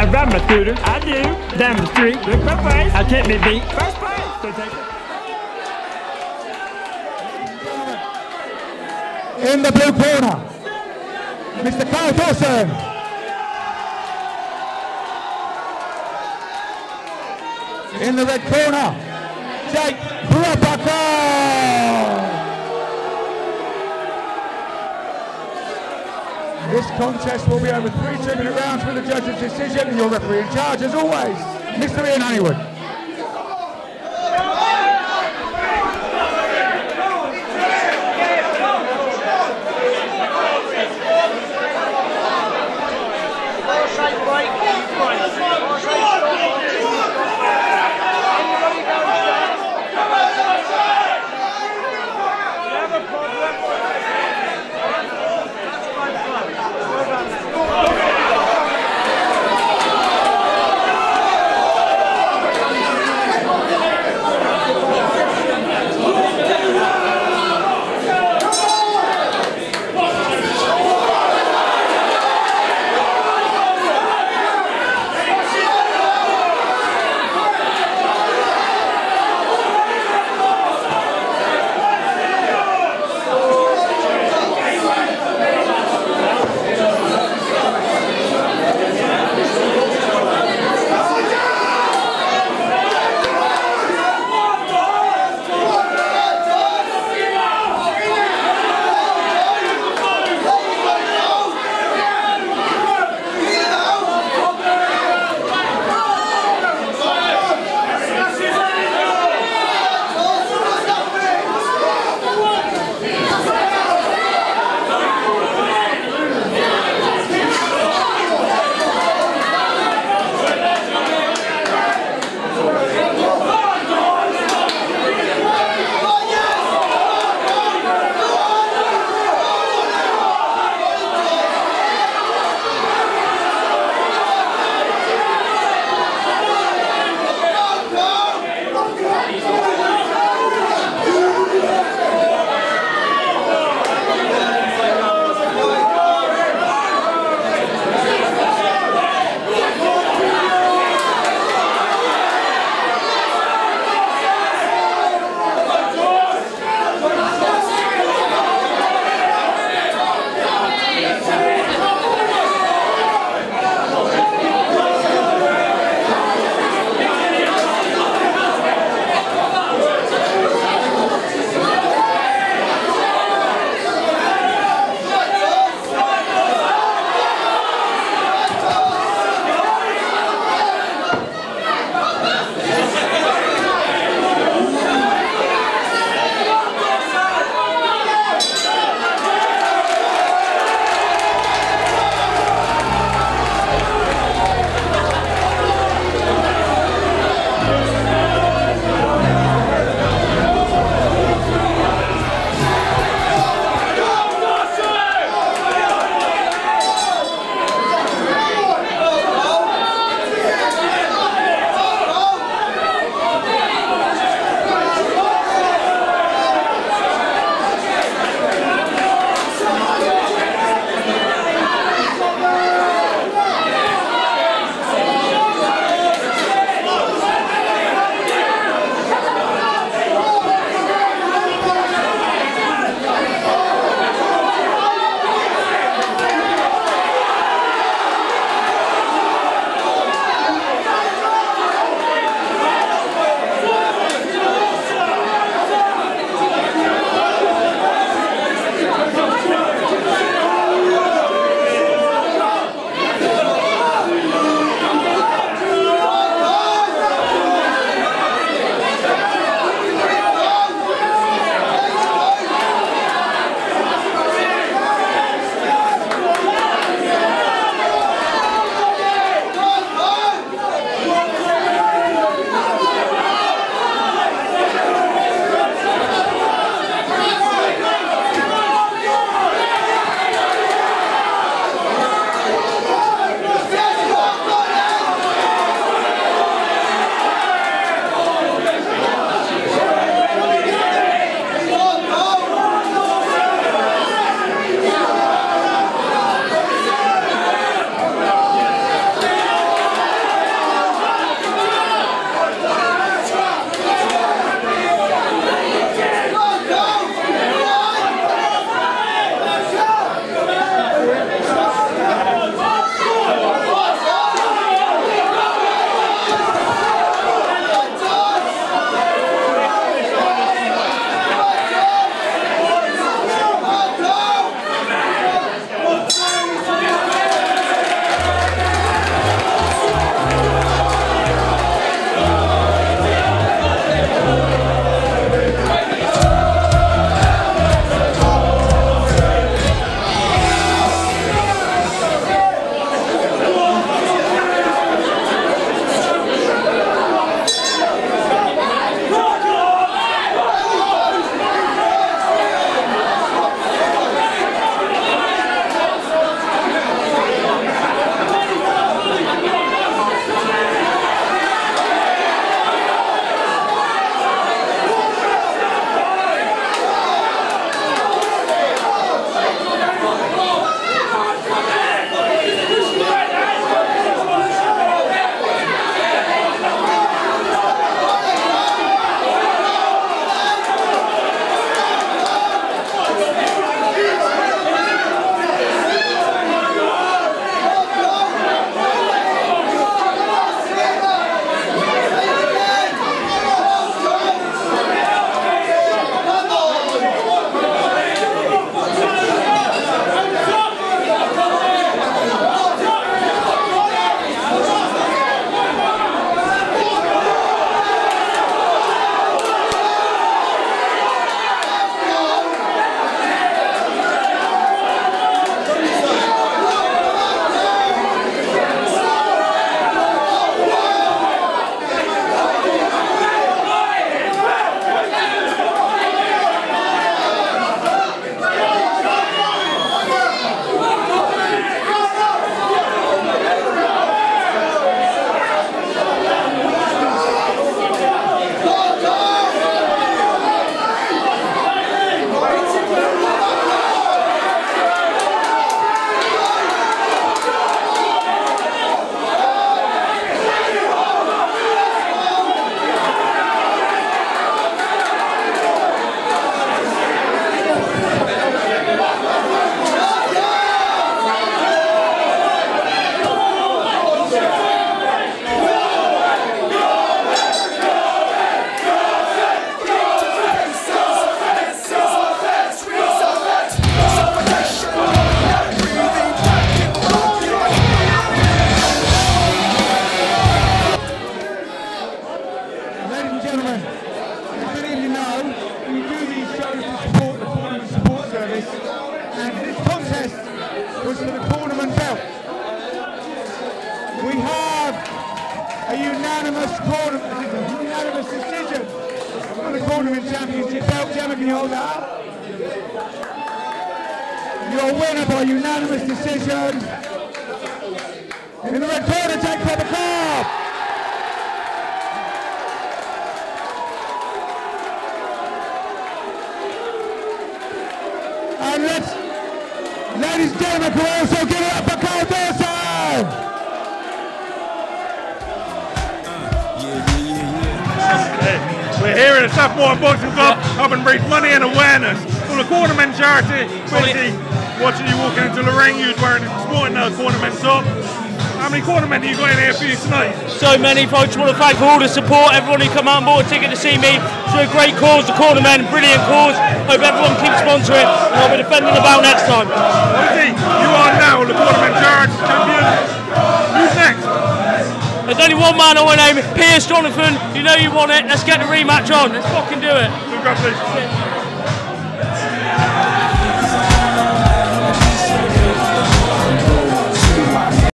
I ride my scooter. I do. Down the street. Look my face. I take me beat. First place. So take it. In the blue corner, Mr. Karl Dawson. In the red corner, Jake Brubaker. This contest will be over 3 2-minute rounds with the judge's decision, and your referee in charge, as always, Mr. Ian Honeywood. We have a unanimous decision for the Tournament Championship belt. Gemma, can you hold that up? Your winner by unanimous decision in the red corner, take Cobb. And ladies and gentlemen, can we also give it up for Karl Dawson? We're here at the Southmore Boxing Club, helping raise money and awareness for the Cornermen charity. Watching you walking into the ring, you was wearing sporting a Cornermen top. How many Cornermen have you got in here for you tonight? So many, folks. I want to thank for all the support, everyone who come out and bought a ticket to see me. It's a great cause, the Cornermen, brilliant cause. Hope everyone keeps sponsoring, and I'll be defending the belt next time. Obviously, you are now the Cornermen charity champion. Who's next? There's only one man I want to name, Piers Jonathan. You know you want it. Let's get the rematch on. Let's fucking do it. Congratulations.